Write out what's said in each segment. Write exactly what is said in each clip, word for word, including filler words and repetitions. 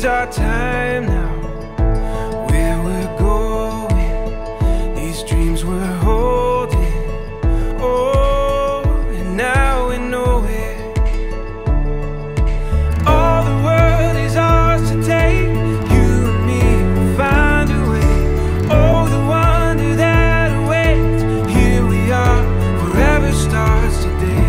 is our time now. Where we're going, these dreams we're holding. Oh, and now we know it. All the world is ours to take. You and me will find a way. Oh, the wonder that awaits. Here we are, forever starts today.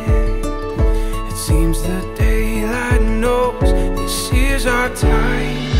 Seems the daylight knows this is our time.